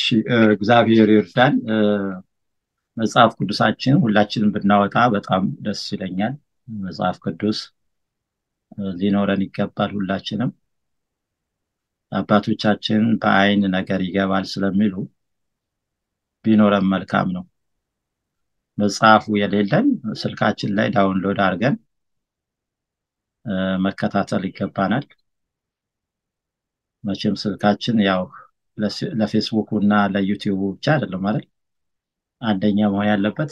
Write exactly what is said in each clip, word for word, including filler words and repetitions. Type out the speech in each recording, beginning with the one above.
እሺ እግዚአብሔር ይርዳን። መጽሐፍ ቅዱሳችን ሁላችንም ብናወጣ በጣም ደስ ይለኛል። መጽሐፍ ቅዱስ ሊኖረን ይገባል። ሁላችንም አባቶቻችን በአይን ነገር ይገባል ስለሚሉ ቢኖረን መልካም ነው። መጽሐፉ የሌለን ስልካችን ላይ ዳውንሎድ አድርገን መከታተል ይገባናል። መቼም ስልካችን ያው ለፌስቡክ እና ለዩቲዩብ ብቻ አይደለም ማለት አንደኛ መሆን ያለበት።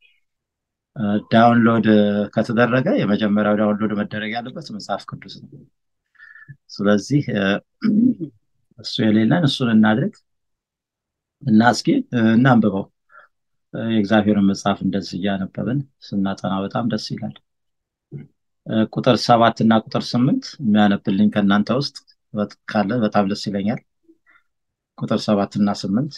ዳውንሎድ ከተደረገ የመጀመሪያው ዳውንሎድ መደረግ ያለበት መጽሐፍ ቅዱስ ነው። ስለዚህ እሱ የሌለን እሱን እናድርግ እና እስኪ እናንብበው። የእግዚአብሔርን መጽሐፍ እንደዚህ እያነበብን ስናጠና በጣም ደስ ይላል። ቁጥር ሰባት እና ቁጥር ስምንት የሚያነብልኝ ከእናንተ ውስጥ ካለ በጣም ደስ ይለኛል። ቁጥር ሰባት እና ስምንት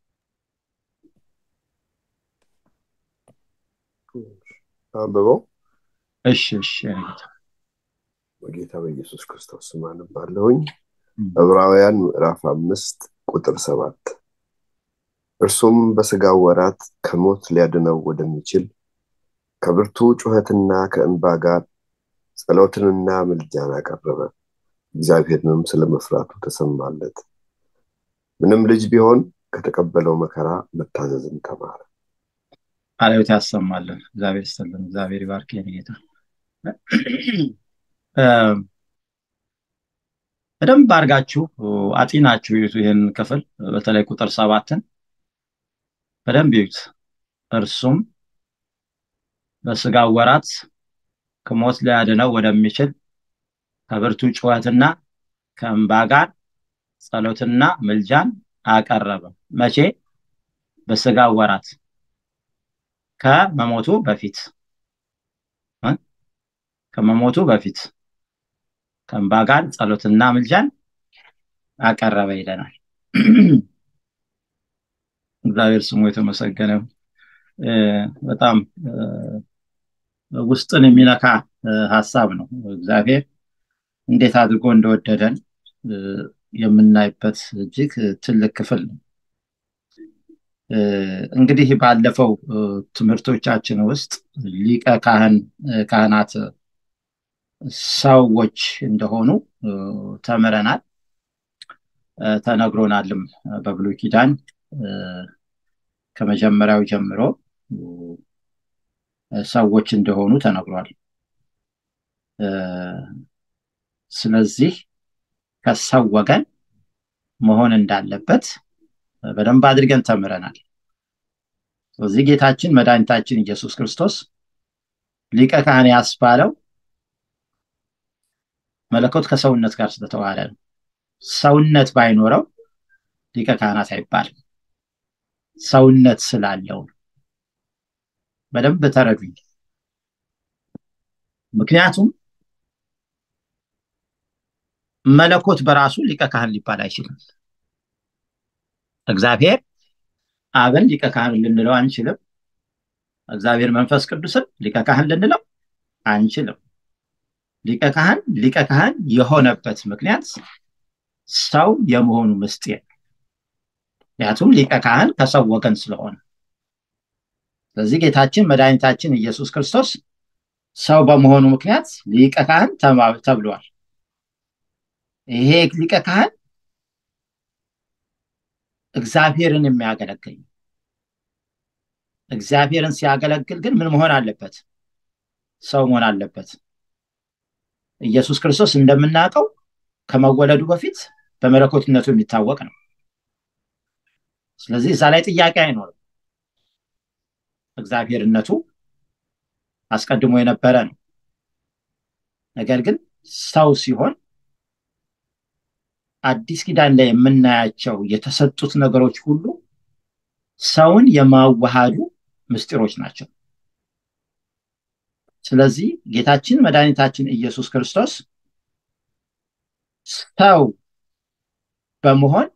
አንብበው። እሺ እሺ ጌታ በጌታ በኢየሱስ ክርስቶስ ስም አነባለሁኝ። ዕብራውያን ምዕራፍ አምስት ቁጥር ሰባት እርሱም በሥጋው ወራት ከሞት ሊያድነው ወደሚችል ከብርቱ ጩኸትና ከእንባ ጋር ጸሎትንና ምልጃን አቀረበ፣ እግዚአብሔርንም ስለመፍራቱ ተሰማለት። ምንም ልጅ ቢሆን ከተቀበለው መከራ መታዘዝን ተማረ። አለውት ያሰማልን። እግዚአብሔር ይስጥልን። እግዚአብሔር ይባርክ የኔ ጌታ። በደንብ አድርጋችሁ አጢናችሁ ይዩት ይህን ክፍል፣ በተለይ ቁጥር ሰባትን በደንብ ይዩት። እርሱም በሥጋው ወራት ከሞት ሊያድነው ወደሚችል ከብርቱ ጩኸትና ከእንባ ጋር ጸሎትና ምልጃን አቀረበ። መቼ? በሥጋው ወራት ከመሞቱ በፊት ከመሞቱ በፊት ከእንባ ጋር ጸሎትና ምልጃን አቀረበ ይለናል። እግዚአብሔር ስሙ የተመሰገነ። በጣም ውስጥን የሚነካ ሐሳብ ነው። እግዚአብሔር እንዴት አድርጎ እንደወደደን የምናይበት እጅግ ትልቅ ክፍል ነው። እንግዲህ ባለፈው ትምህርቶቻችን ውስጥ ሊቀ ካህን ካህናት ሰዎች እንደሆኑ ተምረናል፣ ተነግሮናልም። በብሉይ ኪዳን ከመጀመሪያው ጀምሮ ሰዎች እንደሆኑ ተነግሯል። ስለዚህ ከሰው ወገን መሆን እንዳለበት በደንብ አድርገን ተምረናል። ስለዚህ ጌታችን መድኃኒታችን ኢየሱስ ክርስቶስ ሊቀ ካህን ያስባለው መለኮት ከሰውነት ጋር ስለተዋሃደ ነው። ሰውነት ባይኖረው ሊቀ ካህናት አይባልም። ሰውነት ስላለው በደንብ ተረዱኝ። ምክንያቱም መለኮት በራሱ ሊቀ ካህን ሊባል አይችልም። እግዚአብሔር አብን ሊቀ ካህን ልንለው አንችልም። እግዚአብሔር መንፈስ ቅዱስን ሊቀ ካህን ልንለው አንችልም። ሊቀ ካህን ሊቀ ካህን የሆነበት ምክንያት ሰው የመሆኑ ምስጢር፣ ምክንያቱም ሊቀ ካህን ከሰው ወገን ስለሆነ። ስለዚህ ጌታችን መድኃኒታችን ኢየሱስ ክርስቶስ ሰው በመሆኑ ምክንያት ሊቀ ካህን ተብሏል። ይሄ ሊቀ ካህን እግዚአብሔርን የሚያገለግል፣ እግዚአብሔርን ሲያገለግል ግን ምን መሆን አለበት? ሰው መሆን አለበት። ኢየሱስ ክርስቶስ እንደምናውቀው ከመወለዱ በፊት በመለኮትነቱ የሚታወቅ ነው። ስለዚህ እዛ ላይ ጥያቄ አይኖርም። እግዚአብሔርነቱ አስቀድሞ የነበረ ነው። ነገር ግን ሰው ሲሆን አዲስ ኪዳን ላይ የምናያቸው የተሰጡት ነገሮች ሁሉ ሰውን የማዋሃዱ ምስጢሮች ናቸው። ስለዚህ ጌታችን መድኃኒታችን ኢየሱስ ክርስቶስ ሰው በመሆን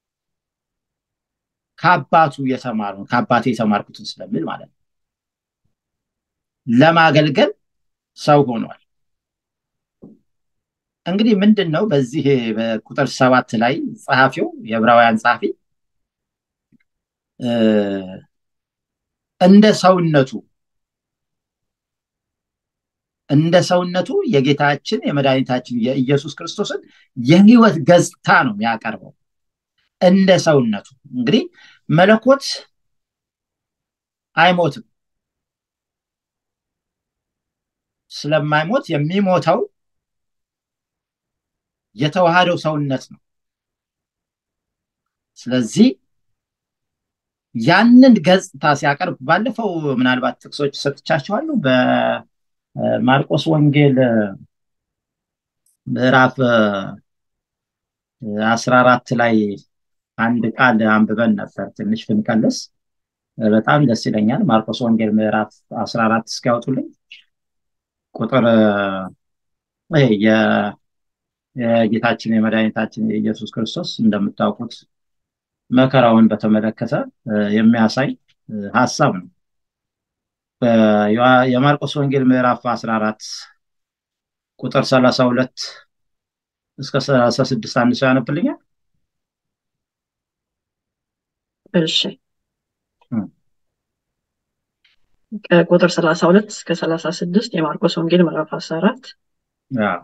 ከአባቱ የተማረውን ከአባቴ የተማርኩትን ስለሚል ማለት ነው ለማገልገል ሰው ሆኗል። እንግዲህ ምንድነው በዚህ በቁጥር ሰባት ላይ ጸሐፊው የዕብራውያን ጸሐፊ እንደ ሰውነቱ እንደ ሰውነቱ የጌታችን የመድኃኒታችን የኢየሱስ ክርስቶስን የህይወት ገጽታ ነው የሚያቀርበው። እንደ ሰውነቱ እንግዲህ መለኮት አይሞትም። ስለማይሞት የሚሞተው የተዋሃደው ሰውነት ነው። ስለዚህ ያንን ገጽታ ሲያቀርብ ባለፈው ምናልባት ጥቅሶች ሰጥቻችኋለሁ። በማርቆስ ወንጌል ምዕራፍ አስራ አራት ላይ አንድ ቃል አንብበን ነበር። ትንሽ ብንቀልስ በጣም ደስ ይለኛል። ማርቆስ ወንጌል ምዕራፍ አስራ አራት እስኪያወጡልኝ ቁጥር የጌታችን የመድኃኒታችን የኢየሱስ ክርስቶስ እንደምታውቁት መከራውን በተመለከተ የሚያሳይ ሐሳብ ነው። የማርቆስ ወንጌል ምዕራፍ አስራ አራት ቁጥር ሰላሳ ሁለት እስከ ሰላሳ ስድስት አንድ ሰው ያነብልኛል? እሺ ቁጥር ሰላሳ ሁለት እስከ ሰላሳ ስድስት የማርቆስ ወንጌል ምዕራፍ አስራ አራት አዎ።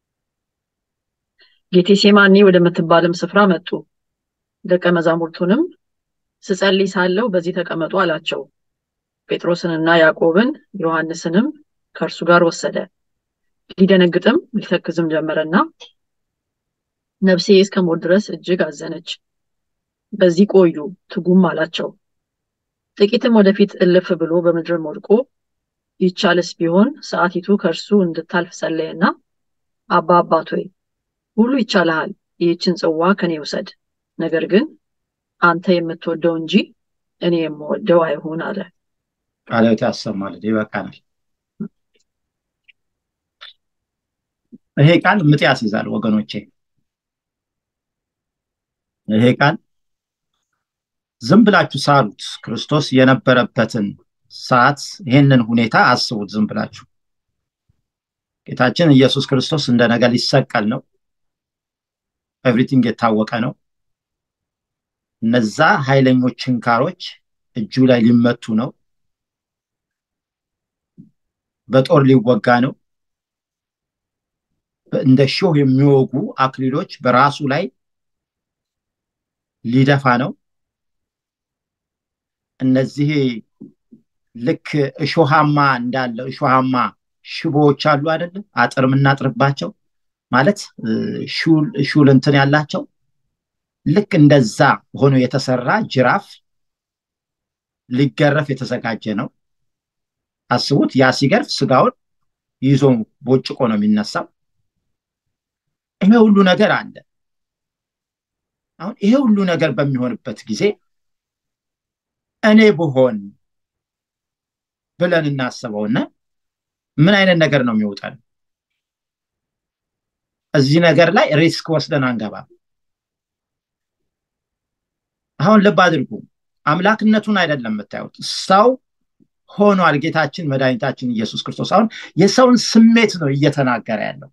ጌቴሴማኒ ወደምትባልም ስፍራ መጡ። ደቀ መዛሙርቱንም ስጸልይ ሳለሁ በዚህ ተቀመጡ አላቸው። ጴጥሮስንና ያዕቆብን ዮሐንስንም ከእርሱ ጋር ወሰደ። ሊደነግጥም ሊተክዝም ጀመረና ነፍሴ እስከ ሞት ድረስ እጅግ አዘነች፣ በዚህ ቆዩ ትጉም አላቸው። ጥቂትም ወደፊት እልፍ ብሎ በምድር ወድቆ ይቻልስ ቢሆን ሰዓቲቱ ከእርሱ እንድታልፍ ጸለየና አባ አባት ሆይ ሁሉ ይቻልሃል፣ ይህችን ጽዋ ከኔ ውሰድ፣ ነገር ግን አንተ የምትወደው እንጂ እኔ የምወደው አይሁን አለ። ቃልዎት ያሰማል። ይበቃናል። ይሄ ቃል ምጥ ያስይዛል ወገኖቼ። ይሄ ቃል ዝም ብላችሁ ሳሉት። ክርስቶስ የነበረበትን ሰዓት ይሄንን ሁኔታ አስቡት ዝም ብላችሁ። ጌታችን ኢየሱስ ክርስቶስ እንደነገ ሊሰቀል ነው። ኤቭሪቲንግ የታወቀ ነው። እነዛ ኃይለኞች ችንካሮች እጁ ላይ ሊመቱ ነው። በጦር ሊወጋ ነው። እንደ ሾህ የሚወጉ አክሊሎች በራሱ ላይ ሊደፋ ነው። እነዚህ ልክ እሾሃማ እንዳለ እሾሃማ ሽቦዎች አሉ አይደል? አጥር የምናጥርባቸው ማለት ሹል ሹል እንትን ያላቸው ልክ እንደዛ ሆኖ የተሰራ ጅራፍ ሊገረፍ የተዘጋጀ ነው። አስቡት። ያ ሲገርፍ ስጋውን ይዞ ቦጭቆ ነው የሚነሳው። ይሄ ሁሉ ነገር አለ። አሁን ይሄ ሁሉ ነገር በሚሆንበት ጊዜ እኔ ብሆን ብለን እናስበውና ምን አይነት ነገር ነው የሚወጣው? እዚህ ነገር ላይ ሪስክ ወስደን አንገባም። አሁን ልብ አድርጉ። አምላክነቱን አይደለም የምታዩት፣ ሰው ሆኗል ጌታችን መድኃኒታችን ኢየሱስ ክርስቶስ። አሁን የሰውን ስሜት ነው እየተናገረ ያለው።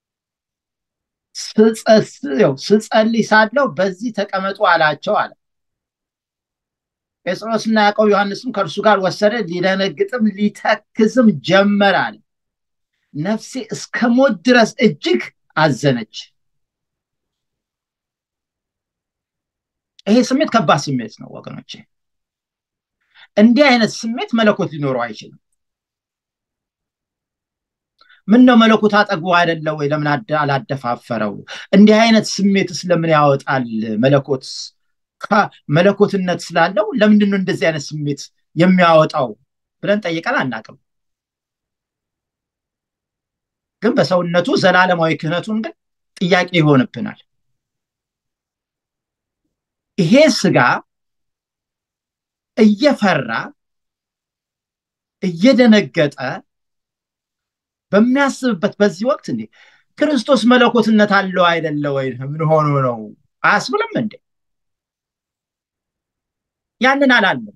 ስጸልይ ሳለሁ በዚህ ተቀመጡ አላቸው አለ። ጴጥሮስና ያዕቆብ ዮሐንስም ከእርሱ ጋር ወሰደ። ሊደነግጥም ሊተክዝም ጀመረ አለ። ነፍሴ እስከ ሞት ድረስ እጅግ አዘነች። ይሄ ስሜት ከባድ ስሜት ነው ወገኖቼ። እንዲህ አይነት ስሜት መለኮት ሊኖረው አይችልም። ምን ነው መለኮት አጠግቦ አይደለ ወይ? ለምን አላደፋፈረው? እንዲህ አይነት ስሜት ስለምን ያወጣል? መለኮት መለኮትነት ስላለው ለምንድን ነው እንደዚህ አይነት ስሜት የሚያወጣው ብለን ጠይቀን አናውቅም። ግን በሰውነቱ ዘላለማዊ ክህነቱን ግን ጥያቄ ይሆንብናል። ይሄ ስጋ እየፈራ እየደነገጠ በሚያስብበት በዚህ ወቅት እንዴ ክርስቶስ መለኮትነት አለው አይደለ ወይ? ምን ሆኖ ነው አያስብልም እንዴ? ያንን አላለም።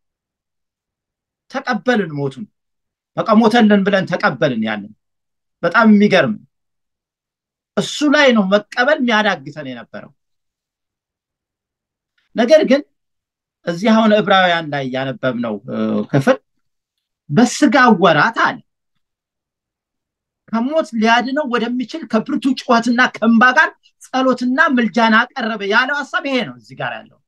ተቀበልን ሞቱን። በቃ ሞተልን ብለን ተቀበልን። ያንን በጣም የሚገርም እሱ ላይ ነው መቀበል የሚያዳግተን የነበረው። ነገር ግን እዚህ አሁን ዕብራውያን ላይ ያነበብነው ክፍል በስጋ ወራት አለ ከሞት ሊያድነው ወደሚችል ከብርቱ ጩኸትና ከእንባ ጋር ጸሎትና ምልጃና አቀረበ ያለው ሐሳብ ይሄ ነው እዚህ ጋር ያለው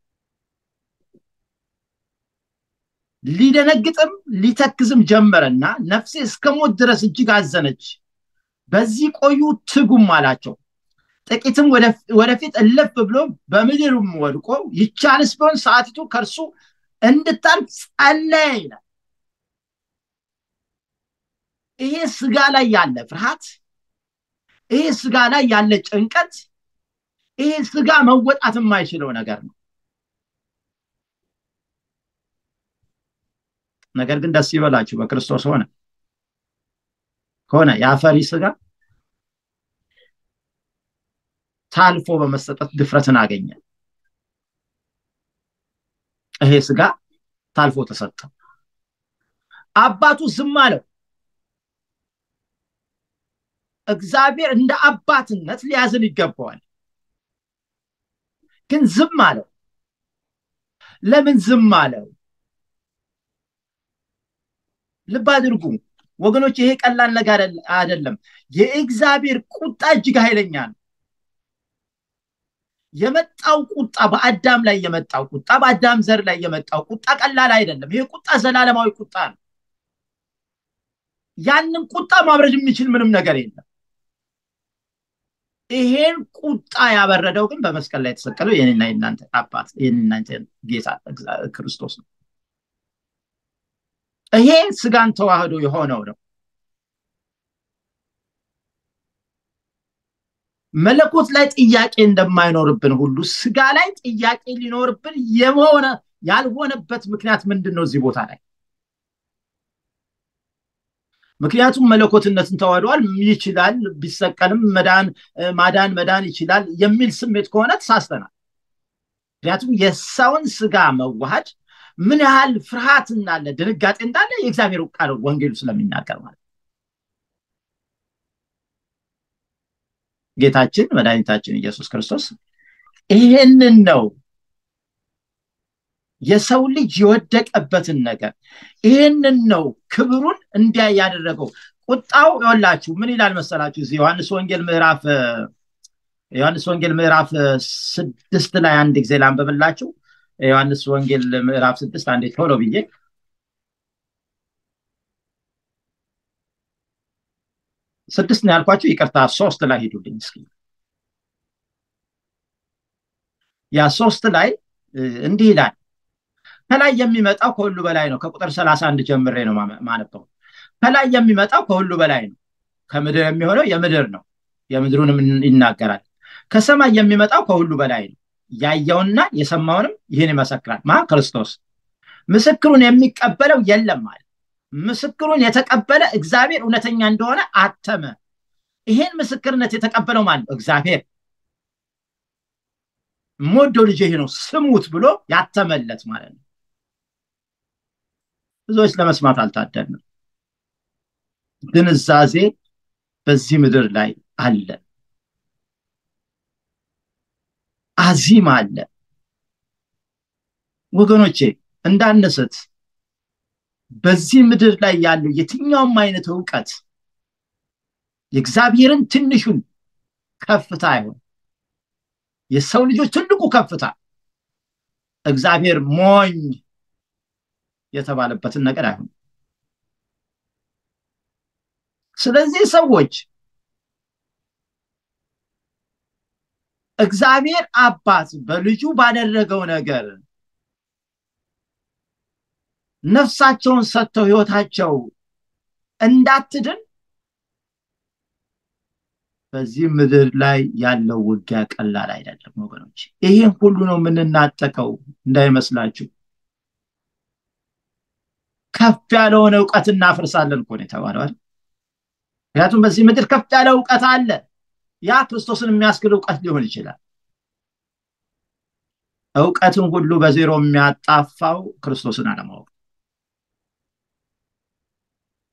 ሊደነግጥም ሊተክዝም ጀመረና ነፍሴ እስከ ሞት ድረስ እጅግ አዘነች በዚህ ቆዩ ትጉም አላቸው ጥቂትም ወደፊት እልፍ ብሎ በምድርም ወድቆ ይቻልስ ቢሆን ሰዓቲቱ ከርሱ እንድታልፍ ጸለየ ይላል ይሄ ስጋ ላይ ያለ ፍርሃት ይሄ ስጋ ላይ ያለ ጭንቀት ይሄ ስጋ መወጣት የማይችለው ነገር ነው ነገር ግን ደስ ይበላችሁ በክርስቶስ ሆነ ሆነ ያፈሪ ስጋ ታልፎ በመሰጠት ድፍረትን አገኘ ይሄ ስጋ ታልፎ ተሰጠ አባቱ ዝም አለው እግዚአብሔር እንደ አባትነት ሊያዝን ይገባዋል ግን ዝም አለው ለምን ዝም አለው ልብ አድርጉ ወገኖች ይሄ ቀላል ነገር አይደለም የእግዚአብሔር ቁጣ እጅግ ኃይለኛ ነው የመጣው ቁጣ በአዳም ላይ የመጣው ቁጣ በአዳም ዘር ላይ የመጣው ቁጣ ቀላል አይደለም ይሄ ቁጣ ዘላለማዊ ቁጣ ነው ያንን ቁጣ ማብረድ የሚችል ምንም ነገር የለም ይሄን ቁጣ ያበረደው ግን በመስቀል ላይ ተሰቀለው የኔና የናንተ አባት የኔና የናንተ ጌታ ክርስቶስ ነው ይሄ ስጋን ተዋህዶ የሆነው ነው መለኮት ላይ ጥያቄ እንደማይኖርብን ሁሉ ስጋ ላይ ጥያቄ ሊኖርብን የሆነ ያልሆነበት ምክንያት ምንድነው እዚህ ቦታ ላይ ምክንያቱም መለኮትነትን ተዋህዷል ይችላል ቢሰቀልም መዳን ማዳን መዳን ይችላል የሚል ስሜት ከሆነ ተሳስተናል ምክንያቱም የሰውን ስጋ መዋሃድ ምን ያህል ፍርሃት እንዳለ ድንጋጤ እንዳለ የእግዚአብሔር ቃል ወንጌሉ ስለሚናገር ማለት ጌታችን መድኃኒታችን ኢየሱስ ክርስቶስ ይሄንን ነው የሰው ልጅ የወደቀበትን ነገር ይሄንን ነው ክብሩን እንዲያይ ያደረገው ቁጣው ይወላችሁ ምን ይላል መሰላችሁ እዚህ ዮሐንስ ወንጌል ምዕራፍ ዮሐንስ ወንጌል ምዕራፍ ስድስት ላይ አንድ ጊዜ ላንብብላችሁ ዮሐንስ ወንጌል ምዕራፍ ስድስት አንዴ ቶሎ ብዬ ስድስት ነው ያልኳችሁ ይቅርታ ሶስት ላይ ሄዱልኝ እስኪ ያ ሶስት ላይ እንዲህ ይላል ከላይ የሚመጣው ከሁሉ በላይ ነው ከቁጥር ሰላሳ አንድ ጀምሬ ነው ማነበው ከላይ የሚመጣው ከሁሉ በላይ ነው ከምድር የሚሆነው የምድር ነው የምድሩንም ይናገራል ከሰማይ የሚመጣው ከሁሉ በላይ ነው ያየውና የሰማውንም ይሄን ይመሰክራል ማን ክርስቶስ ምስክሩን የሚቀበለው የለም ማለት ምስክሩን የተቀበለ እግዚአብሔር እውነተኛ እንደሆነ አተመ ይሄን ምስክርነት የተቀበለው ማለት እግዚአብሔር ሞዶ ልጅ ይሄ ነው ስሙት ብሎ ያተመለት ማለት ነው ብዙዎች ለመስማት አልታደልንም ግንዛዜ በዚህ ምድር ላይ አለ አዚም አለ ወገኖቼ እንዳነሰት በዚህ ምድር ላይ ያለው የትኛውም አይነት ዕውቀት የእግዚአብሔርን ትንሹን ከፍታ አይሆን የሰው ልጆች ትልቁ ከፍታ እግዚአብሔር ሞኝ የተባለበትን ነገር አይሆን ስለዚህ ሰዎች እግዚአብሔር አባት በልጁ ባደረገው ነገር ነፍሳቸውን ሰጥተው ህይወታቸው እንዳትድን በዚህ ምድር ላይ ያለው ውጊያ ቀላል አይደለም ወገኖች ይሄን ሁሉ ነው ምንናጠቀው እንዳይመስላችሁ ከፍ ያለውን ዕውቀት እናፈርሳለን እኮ ነው የተባለው አይደል ምክንያቱም በዚህ ምድር ከፍ ያለ ዕውቀት አለ ያ ክርስቶስን የሚያስክል ዕውቀት ሊሆን ይችላል ዕውቀትን ሁሉ በዜሮ የሚያጣፋው ክርስቶስን አለማወቅ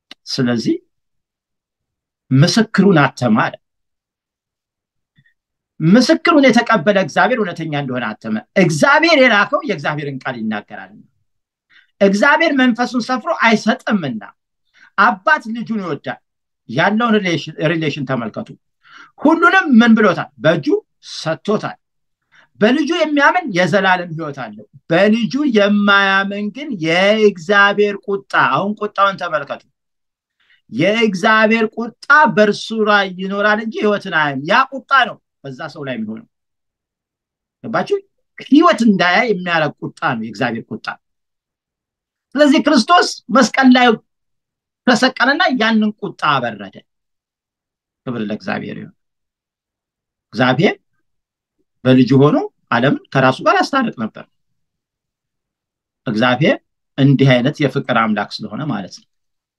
ስለዚህ ምስክሩን አተማለ ምስክሩን የተቀበለ እግዚአብሔር እውነተኛ እንደሆነ አተመ። እግዚአብሔር የላከው የእግዚአብሔርን ቃል ይናገራል። እግዚአብሔር መንፈሱን ሰፍሮ አይሰጥምና አባት ልጁን ይወዳል። ያለውን ሪሌሽን ተመልከቱ። ሁሉንም ምን ብሎታል? በእጁ ሰጥቶታል። በልጁ የሚያምን የዘላለም ሕይወት አለው። በልጁ የማያምን ግን የእግዚአብሔር ቁጣ፣ አሁን ቁጣውን ተመልከቱ። የእግዚአብሔር ቁጣ በእርሱ ላይ ይኖራል እንጂ ሕይወትን አያይም። ያ ቁጣ ነው በዛ ሰው ላይ የሚሆነው። ገባችሁ? ሕይወት እንዳያይ የሚያረግ ቁጣ ነው የእግዚአብሔር ቁጣ። ስለዚህ ክርስቶስ መስቀል ላይ ተሰቀለና ያንን ቁጣ አበረደ። ክብር ለእግዚአብሔር ይሁን። እግዚአብሔር በልጁ ሆኖ ዓለምን ከራሱ ጋር ያስታርቅ ነበር። እግዚአብሔር እንዲህ አይነት የፍቅር አምላክ ስለሆነ ማለት ነው።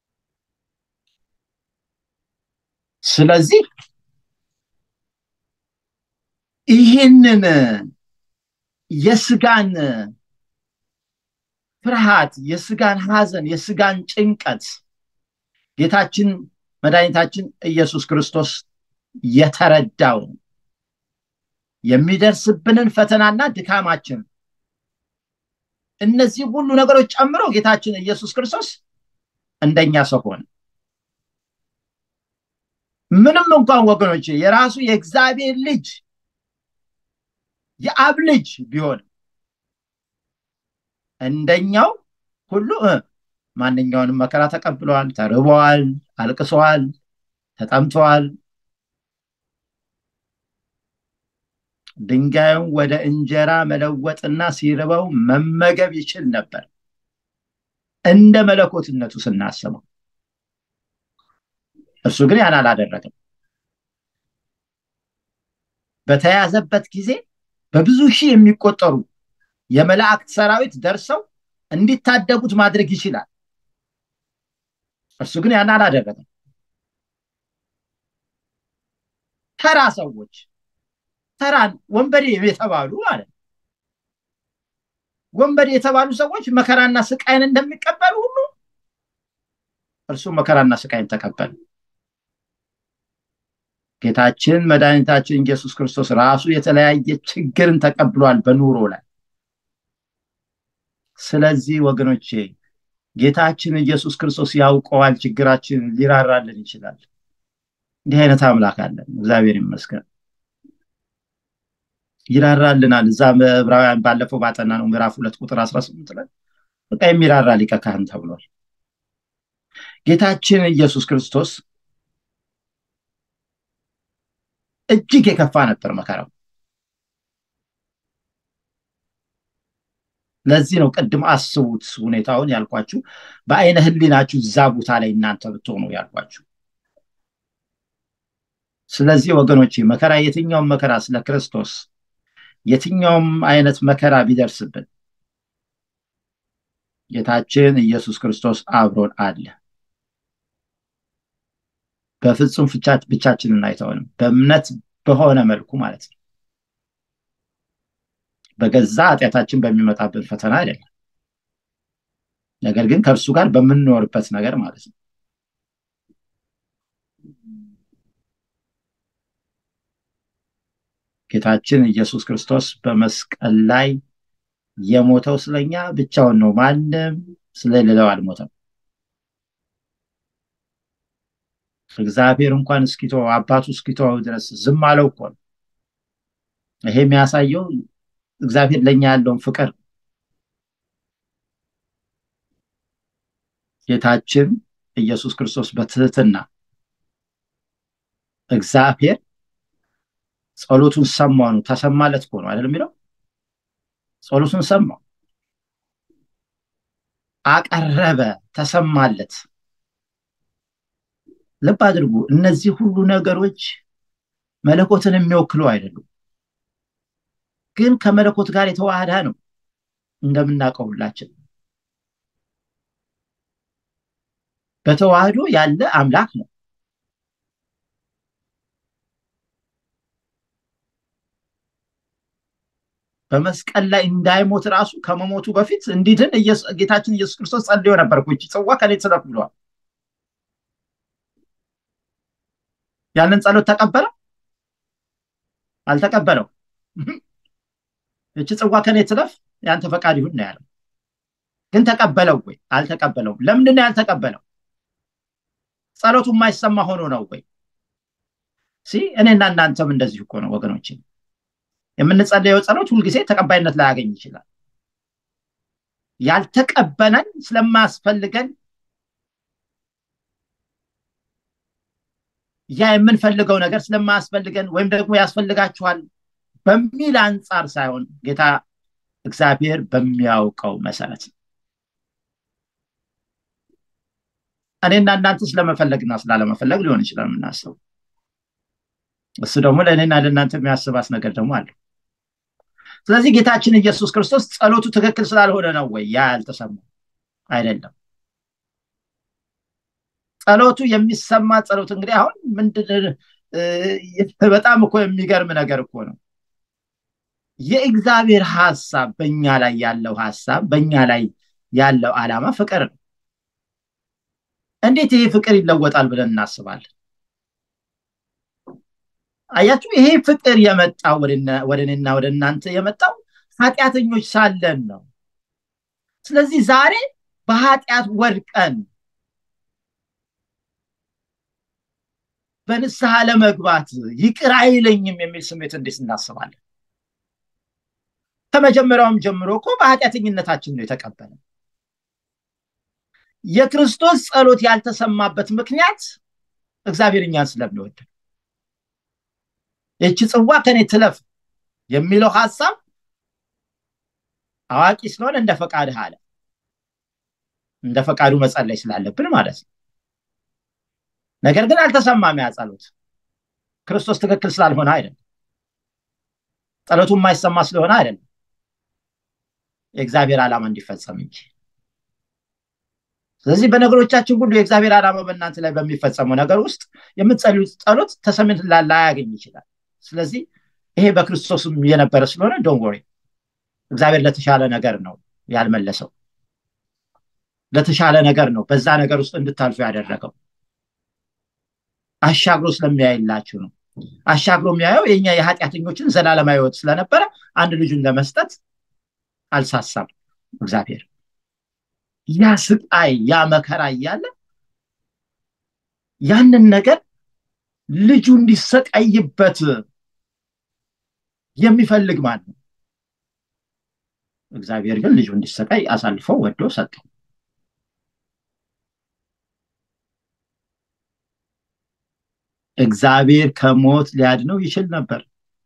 ስለዚህ ይህንን የስጋን ፍርሃት፣ የስጋን ሐዘን፣ የስጋን ጭንቀት ጌታችን መድኃኒታችን ኢየሱስ ክርስቶስ የተረዳው የሚደርስብንን ፈተናና ድካማችን እነዚህ ሁሉ ነገሮች ጨምሮ ጌታችን ኢየሱስ ክርስቶስ እንደኛ ሰው ሆነ። ምንም እንኳን ወገኖች የራሱ የእግዚአብሔር ልጅ የአብ ልጅ ቢሆን እንደኛው ሁሉ ማንኛውንም መከራ ተቀብሏል፣ ተርቧል፣ አልቅሷል፣ ተጠምቷል። ድንጋዩን ወደ እንጀራ መለወጥና ሲርበው መመገብ ይችል ነበር እንደ መለኮትነቱ ስናስበው። እርሱ ግን ያን አላደረገም። በተያዘበት ጊዜ በብዙ ሺህ የሚቆጠሩ የመላእክት ሰራዊት ደርሰው እንዲታደጉት ማድረግ ይችላል። እርሱ ግን ያን አላደረገም። ተራ ሰዎች፣ ተራ ወንበዴ የተባሉ ማለት ወንበዴ የተባሉ ሰዎች መከራና ስቃይን እንደሚቀበሉ ሁሉ እርሱ መከራና ስቃይን ተቀበለ። ጌታችን መድኃኒታችን ኢየሱስ ክርስቶስ ራሱ የተለያየ ችግርን ተቀብሏል በኑሮ ላይ። ስለዚህ ወገኖቼ ጌታችን ኢየሱስ ክርስቶስ ያውቀዋል ችግራችንን፣ ሊራራልን ይችላል። እንዲህ አይነት አምላክ አለን፣ እግዚአብሔር ይመስገን። ይራራልናል። እዛ ዕብራውያን ባለፈው ባጠናነው ምዕራፍ ሁለት ቁጥር አስራ ስምንት ላይ በቃ የሚራራ ሊቀ ካህን ተብሏል። ጌታችን ኢየሱስ ክርስቶስ እጅግ የከፋ ነበር መከራው። ለዚህ ነው ቅድም አስቡት ሁኔታውን ያልኳችሁ፣ በአይነ ህሊናችሁ እዛ ቦታ ላይ እናንተ ብትሆኑ ያልኳችሁ። ስለዚህ ወገኖቼ መከራ፣ የትኛውም መከራ ስለ ክርስቶስ የትኛውም አይነት መከራ ቢደርስብን ጌታችን ኢየሱስ ክርስቶስ አብሮን አለ። በፍጹም ፍቻት ብቻችንን አይተውንም፣ በእምነት በሆነ መልኩ ማለት ነው። በገዛ ኃጢአታችን በሚመጣብን ፈተና አይደለም፣ ነገር ግን ከእርሱ ጋር በምንኖርበት ነገር ማለት ነው። ጌታችን ኢየሱስ ክርስቶስ በመስቀል ላይ የሞተው ስለኛ ብቻውን ነው፣ ማንም ስለሌላው አልሞተም። እግዚአብሔር እንኳን እስኪተው አባቱ እስኪተው ድረስ ዝም አለው እኮ። ይሄ የሚያሳየው እግዚአብሔር ለኛ ያለውን ፍቅር። ጌታችን ኢየሱስ ክርስቶስ በትህትና እግዚአብሔር ጸሎቱን ሰማው ነው፣ ተሰማለት እኮ ነው አይደል የሚለው። ጸሎቱን ሰማው፣ አቀረበ፣ ተሰማለት። ልብ አድርጉ፣ እነዚህ ሁሉ ነገሮች መለኮትን የሚወክሉ አይደሉም፣ ግን ከመለኮት ጋር የተዋሃደ ነው እንደምናውቀው ሁላችን። በተዋህዶ ያለ አምላክ ነው። በመስቀል ላይ እንዳይሞት ራሱ ከመሞቱ በፊት እንዲድን ጌታችን ኢየሱስ ክርስቶስ ጸልዮ ነበር እኮ። እቺ ጽዋ ከኔ ትለፍ ብሏል። ያንን ጸሎት ተቀበለ አልተቀበለው። እቺ ጽዋ ከኔ ትለፍ ያንተ ፈቃድ ይሁን ነው ያለው። ግን ተቀበለው ወይ? አልተቀበለውም። ለምንድን ነው ያልተቀበለው? ጸሎቱ የማይሰማ ሆኖ ነው ወይ? ሲ እኔና እናንተም እንደዚህ እኮ ነው ወገኖቼ። የምንጸልየው ጸሎት ሁልጊዜ ተቀባይነት ላያገኝ ይችላል። ያልተቀበለን ስለማያስፈልገን ያ የምንፈልገው ነገር ስለማያስፈልገን ወይም ደግሞ ያስፈልጋችኋል በሚል አንጻር ሳይሆን ጌታ እግዚአብሔር በሚያውቀው መሰረት እኔና እናንተ ስለመፈለግና ስላለመፈለግ ሊሆን ይችላል የምናስበው። እሱ ደግሞ ለእኔና ለእናንተ የሚያስባስ ነገር ደግሞ አለ። ስለዚህ ጌታችን ኢየሱስ ክርስቶስ ጸሎቱ ትክክል ስላልሆነ ነው ወይ ያ ያልተሰማው? አይደለም። ጸሎቱ የሚሰማ ጸሎት እንግዲህ አሁን ምንድን በጣም እኮ የሚገርም ነገር እኮ ነው። የእግዚአብሔር ሐሳብ በእኛ ላይ ያለው ሐሳብ በእኛ ላይ ያለው ዓላማ ፍቅር ነው። እንዴት ይሄ ፍቅር ይለወጣል ብለን እናስባለን? አያችሁ፣ ይሄ ፍቅር የመጣው ወደኔና ወደ እናንተ የመጣው ኃጢአተኞች ሳለን ነው። ስለዚህ ዛሬ በኃጢአት ወድቀን በንስሐ ለመግባት ይቅር አይለኝም የሚል ስሜት እንዴት እናስባለን? ከመጀመሪያውም ጀምሮ እኮ በኃጢአተኝነታችን ነው የተቀበለው። የክርስቶስ ጸሎት ያልተሰማበት ምክንያት እግዚአብሔር እኛን ስለሚወድ። እቺ ጽዋ ከኔ ትለፍ የሚለው ሐሳብ አዋቂ ስለሆነ እንደ ፈቃድህ አለ። እንደ ፈቃዱ መጸለይ ስላለብን ማለት ነው። ነገር ግን አልተሰማም ያ ጸሎት። ክርስቶስ ትክክል ስላልሆነ አይደለም። ጸሎቱ የማይሰማ ስለሆነ አይደለም። የእግዚአብሔር ዓላማ እንዲፈጸም እንጂ። ስለዚህ በነገሮቻችን ሁሉ የእግዚአብሔር ዓላማ በእናንተ ላይ በሚፈጸመው ነገር ውስጥ የምትጸልዩት ጸሎት ተሰሚነት ላያገኝ ይችላል። ስለዚህ ይሄ በክርስቶስም የነበረ ስለሆነ ዶንት ወሪ። እግዚአብሔር ለተሻለ ነገር ነው ያልመለሰው። ለተሻለ ነገር ነው በዛ ነገር ውስጥ እንድታልፉ ያደረገው። አሻግሮ ስለሚያይላችሁ ነው። አሻግሮ የሚያየው የኛ የኃጢአተኞችን ዘላለማዊ ሕይወት ስለነበረ አንድ ልጁን ለመስጠት አልሳሳም እግዚአብሔር። ያ ስቃይ ያ መከራ እያለ ያንን ነገር ልጁ እንዲሰቃይበት የሚፈልግ ማን ነው? እግዚአብሔር ግን ልጁ እንዲሰቃይ አሳልፎ ወዶ ሰጠው። እግዚአብሔር ከሞት ሊያድነው ይችል ነበር።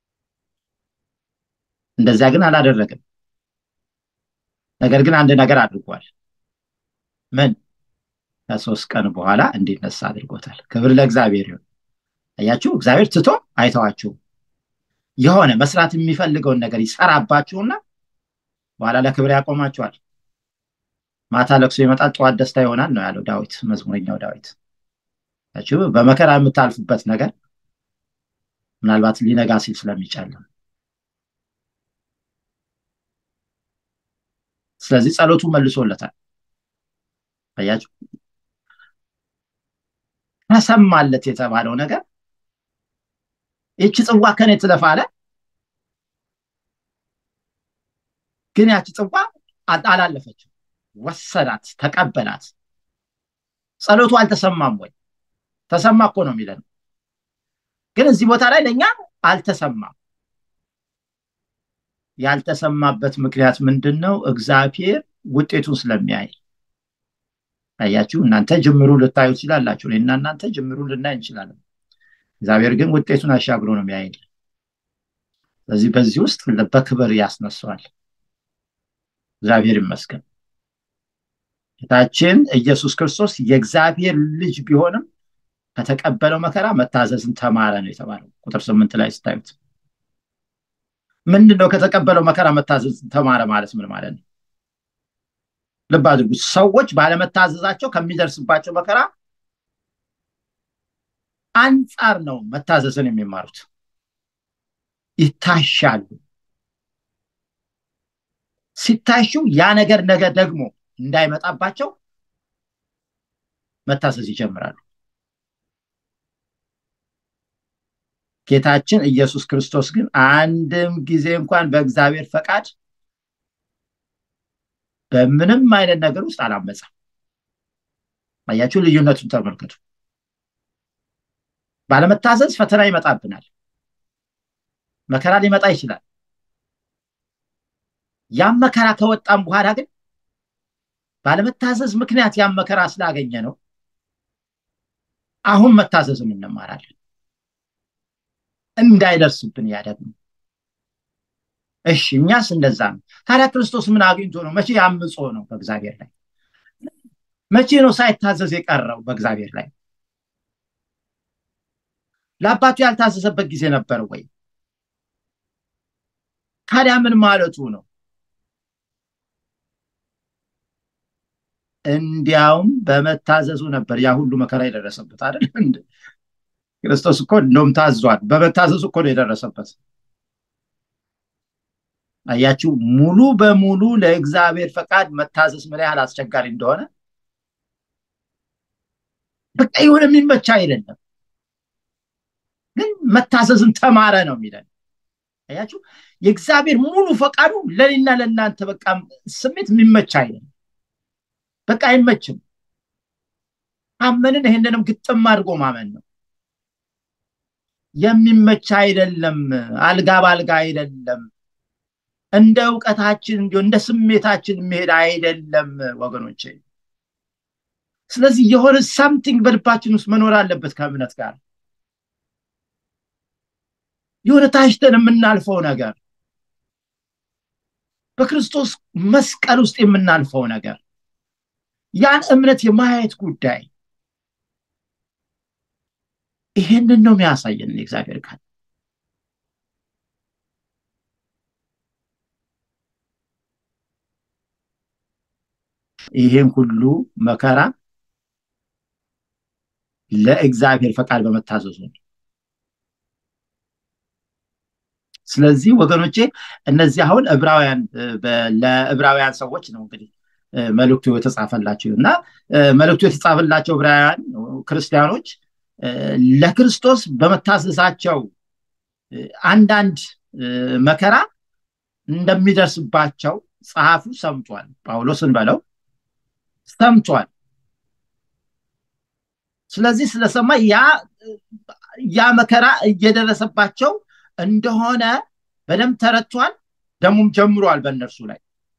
እንደዚያ ግን አላደረገም። ነገር ግን አንድ ነገር አድርጓል። ምን? ከሶስት ቀን በኋላ እንዲነሳ አድርጎታል። ክብር ለእግዚአብሔር ይሁን። አያችሁ፣ እግዚአብሔር ትቶ አይተዋችሁ። የሆነ መስራት የሚፈልገውን ነገር ይሰራባችሁና በኋላ ለክብር ያቆማችኋል። ማታ ለቅሶ ይመጣል፣ ጠዋት ደስታ ይሆናል ነው ያለው ዳዊት፣ መዝሙረኛው ዳዊት። አያችሁ፣ በመከራ የምታልፉበት ነገር ምናልባት ሊነጋ ሲል ስለሚጨልም፣ ስለዚህ ጸሎቱ መልሶለታል። አያችሁ፣ ተሰማለት የተባለው ነገር እቺ ጽዋ ከኔ ትለፍ አለ። ግን ያቺ ጽዋ አላለፈችም። ወሰዳት፣ ተቀበላት። ጸሎቱ አልተሰማም ወይ? ተሰማ እኮ ነው የሚለን። ግን እዚህ ቦታ ላይ ለኛ አልተሰማም። ያልተሰማበት ምክንያት ምንድነው? እግዚአብሔር ውጤቱን ስለሚያይ። አያችሁ፣ እናንተ ጅምሩ ልታዩ ይችላላችሁ፣ እኔና እናንተ ጅምሩ ልናይ እንችላለን። እግዚአብሔር ግን ውጤቱን አሻግሮ ነው የሚያይ። ስለዚህ በዚህ ውስጥ በክብር ያስነሳዋል። እግዚአብሔር ይመስገን። ጌታችን ኢየሱስ ክርስቶስ የእግዚአብሔር ልጅ ቢሆንም ከተቀበለው መከራ መታዘዝን ተማረ ነው የተባለው። ቁጥር ስምንት ላይ ስታዩት ምንድነው ከተቀበለው መከራ መታዘዝን ተማረ ማለት ምን ማለት ነው? ልብ አድርጉ። ሰዎች ባለመታዘዛቸው ከሚደርስባቸው መከራ አንጻር ነው መታዘዝን የሚማሩት። ይታሻሉ። ሲታሹ ያ ነገር ነገ ደግሞ እንዳይመጣባቸው መታዘዝ ይጀምራሉ። ጌታችን ኢየሱስ ክርስቶስ ግን አንድም ጊዜ እንኳን በእግዚአብሔር ፈቃድ በምንም አይነት ነገር ውስጥ አላመፀም። አያችሁ ልዩነቱን ተመልከቱ። ባለመታዘዝ ፈተና ይመጣብናል፣ መከራ ሊመጣ ይችላል። ያም መከራ ከወጣም በኋላ ግን ባለመታዘዝ ምክንያት ያም መከራ ስላገኘ ነው አሁን መታዘዝን እንማራለን እንዳይደርስብን ያደርጉ። እሺ እኛስ እንደዛ ነው። ታዲያ ክርስቶስ ምን አግኝቶ ነው? መቼ ያምጾ ነው በእግዚአብሔር ላይ? መቼ ነው ሳይታዘዝ የቀረው በእግዚአብሔር ላይ? ለአባቱ ያልታዘዘበት ጊዜ ነበር ወይ? ታዲያ ምን ማለቱ ነው? እንዲያውም በመታዘዙ ነበር ያ ሁሉ መከራ የደረሰበት አይደል እንዴ? ክርስቶስ እኮ እንደውም ታዟል፣ በመታዘዙ እኮ ነው የደረሰበት። አያችሁ ሙሉ በሙሉ ለእግዚአብሔር ፈቃድ መታዘዝ ምን ያህል አስቸጋሪ እንደሆነ። በቃ ይሁን የሚመች አይደለም፣ ግን መታዘዝን ተማረ ነው የሚለን። አያችሁ የእግዚአብሔር ሙሉ ፈቃዱ ለኔና ለእናንተ በቃ ስሜት የሚመች አይደለም። በቃ አይመችም። አመንን ይሄንንም ግጥም አድርጎ ማመን ነው። የሚመች አይደለም፣ አልጋ ባልጋ አይደለም፣ እንደ ዕውቀታችን እንደ ስሜታችን መሄድ አይደለም ወገኖቼ። ስለዚህ የሆነ something በልባችን ውስጥ መኖር አለበት ከእምነት ጋር፣ የሆነ ታሽተን የምናልፈው ነገር፣ በክርስቶስ መስቀል ውስጥ የምናልፈው ነገር፣ ያን እምነት የማየት ጉዳይ ይሄንን ነው የሚያሳየን እግዚአብሔር ቃል። ይሄን ሁሉ መከራ ለእግዚአብሔር ፈቃድ በመታዘዙ ነው። ስለዚህ ወገኖቼ እነዚህ አሁን ዕብራውያን ለዕብራውያን ሰዎች ነው እንግዲህ መልእክቱ የተጻፈላቸውና መልእክቱ የተጻፈላቸው ዕብራውያን ክርስቲያኖች ለክርስቶስ በመታዘዛቸው አንዳንድ መከራ እንደሚደርስባቸው ጸሐፉ ሰምቷል። ጳውሎስን በለው ሰምቷል። ስለዚህ ስለሰማ ያ ያ መከራ እየደረሰባቸው እንደሆነ በደንብ ተረድቷል፣ ደሙም ጀምሯል በእነርሱ ላይ።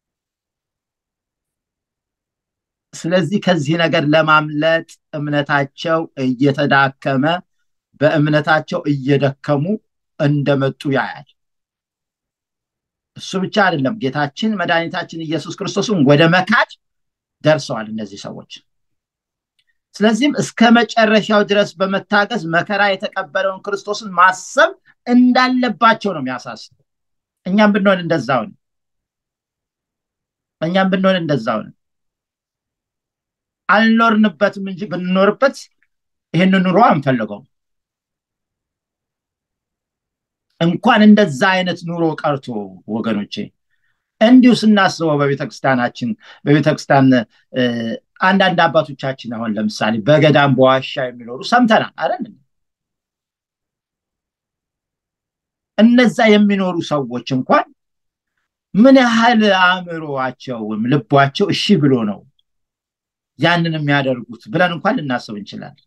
ስለዚህ ከዚህ ነገር ለማምለጥ እምነታቸው እየተዳከመ በእምነታቸው እየደከሙ እንደመጡ ያያል። እሱ ብቻ አይደለም፣ ጌታችን መድኃኒታችን ኢየሱስ ክርስቶስን ወደ መካድ ደርሰዋል እነዚህ ሰዎች። ስለዚህም እስከ መጨረሻው ድረስ በመታገስ መከራ የተቀበለውን ክርስቶስን ማሰብ እንዳለባቸው ነው የሚያሳስበው። እኛም ብንሆን እንደዛው ነው። እኛም ብንሆን እንደዛው ነው። አልኖርንበትም እንጂ ብንኖርበት ይሄን ኑሮ አንፈልገውም። እንኳን እንደዛ አይነት ኑሮ ቀርቶ ወገኖቼ እንዲሁ ስናስበው በቤተክርስቲያናችን በቤተክርስቲያን አንዳንድ አባቶቻችን አሁን ለምሳሌ በገዳም በዋሻ የሚኖሩ ሰምተናል አይደል? እነዛ የሚኖሩ ሰዎች እንኳን ምን ያህል አእምሮአቸውም ልባቸው እሺ ብሎ ነው ያንን የሚያደርጉት ብለን እንኳን ልናስብ እንችላለን።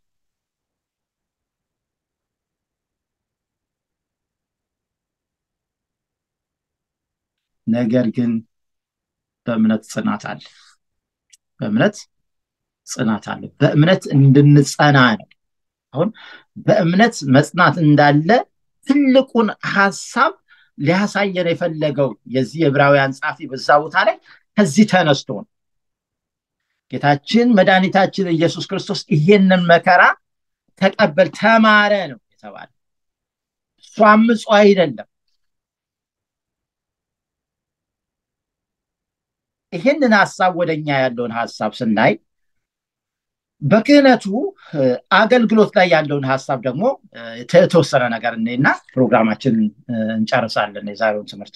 ነገር ግን በእምነት ጽናት አለ። በእምነት ጽናት አለ። በእምነት እንድንጸና ነው። አሁን በእምነት መጽናት እንዳለ ትልቁን ሐሳብ ሊያሳየን የፈለገው የዚህ ዕብራውያን ጻፊ በዛ ቦታ ላይ ከዚህ ተነስቶ ነው። ጌታችን መድኃኒታችን ኢየሱስ ክርስቶስ ይሄንን መከራ ተቀበል ተማረ ነው የተባለው። እሱ አምጾ አይደለም። ይሄንን ሐሳብ ወደኛ ያለውን ሐሳብ ስናይ በክህነቱ አገልግሎት ላይ ያለውን ሐሳብ ደግሞ የተወሰነ ነገር እንይና ፕሮግራማችን እንጨርሳለን የዛሬውን ትምህርት።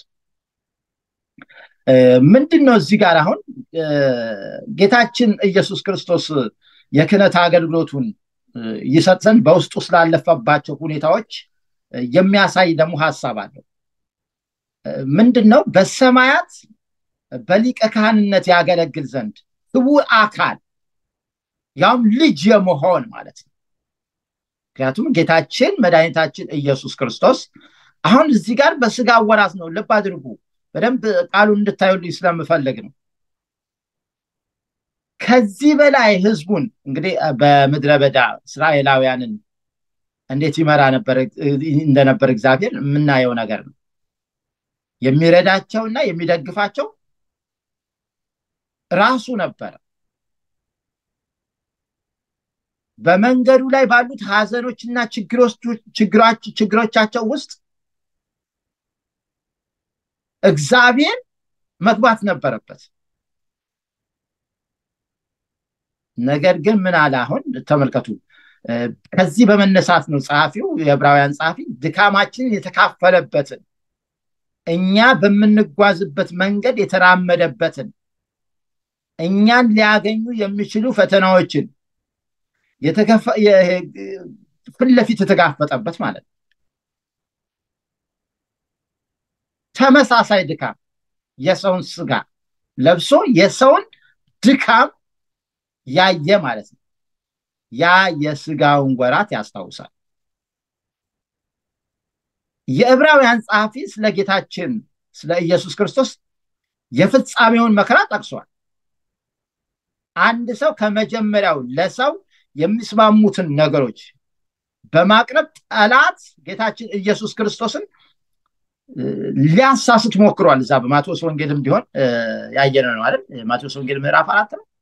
ምንድነው እዚህ ጋር አሁን ጌታችን ኢየሱስ ክርስቶስ የክህነት አገልግሎቱን ይሰጥ ዘንድ በውስጡ ስላለፈባቸው ሁኔታዎች የሚያሳይ ደግሞ ሐሳብ አለው። ምንድነው? በሰማያት በሊቀ ካህንነት ያገለግል ዘንድ ክቡር አካል ያውም ልጅ የመሆን ማለት ነው። ምክንያቱም ጌታችን መድኃኒታችን ኢየሱስ ክርስቶስ አሁን እዚህ ጋር በስጋ ወራት ነው። ልብ አድርጉ፣ በደንብ ቃሉን እንድታዩልኝ ስለምፈልግ ነው። ከዚህ በላይ ህዝቡን እንግዲህ በምድረ በዳ እስራኤላውያንን እንዴት ይመራ ነበር እንደነበር እግዚአብሔር የምናየው ነገር ነው። የሚረዳቸውና የሚደግፋቸው ራሱ ነበር። በመንገዱ ላይ ባሉት ሐዘኖችና ችግሮች ችግሮች ችግሮቻቸው ውስጥ እግዚአብሔር መግባት ነበረበት። ነገር ግን ምን አለ? አሁን ተመልከቱ። ከዚህ በመነሳት ነው ጸሐፊው የዕብራውያን ጸሐፊ ድካማችንን የተካፈለበትን እኛ በምንጓዝበት መንገድ የተራመደበትን እኛን ሊያገኙ የሚችሉ ፈተናዎችን የተከፈ ፊት ለፊት የተጋፈጠበት ማለት ነው። ተመሳሳይ ድካም የሰውን ስጋ ለብሶ የሰውን ድካም ያየ ማለት ነው። ያ የስጋውን ወራት ያስታውሳል። የዕብራውያን ጸሐፊ ስለ ጌታችን ስለ ኢየሱስ ክርስቶስ የፍጻሜውን መከራ ጠቅሷል። አንድ ሰው ከመጀመሪያው ለሰው የሚስማሙትን ነገሮች በማቅረብ ጠላት ጌታችን ኢየሱስ ክርስቶስን ሊያሳስት ሞክሯል። እዛ በማቴዎስ ወንጌልም ቢሆን ያየነው ነው አይደል? ማቴዎስ ወንጌል ምዕራፍ አራት ነው።